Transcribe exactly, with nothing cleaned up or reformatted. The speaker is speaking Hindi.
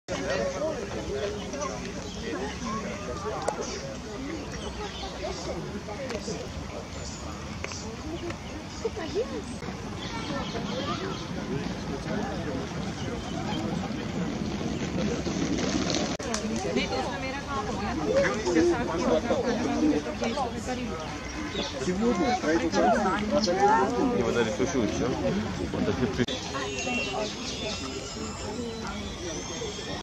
Devo dare il suo ciuccio? Quanto più più...